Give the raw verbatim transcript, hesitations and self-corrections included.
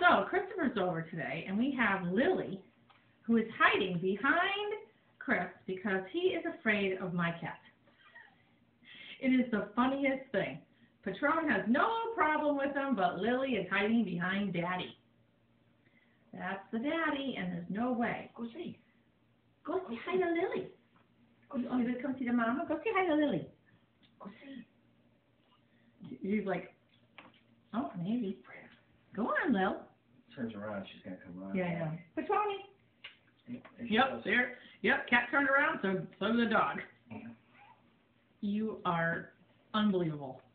So, Christopher's over today, and we have Lily, who is hiding behind Chris because he is afraid of my cat. It is the funniest thing. Patron has no problem with him, but Lily is hiding behind Daddy. That's the Daddy, and there's no way. Go see. Go say hi to Lily. Go Oh, you gonna come see the mama? Go say hi to Lily. Go see. He's like, oh, maybe. Go on, Lil. Turns around, she's gonna come around. Yeah, yeah. Patroni. There she Yep, goes. there. Yep, cat turned around, so so did the dog. Yeah. You are unbelievable.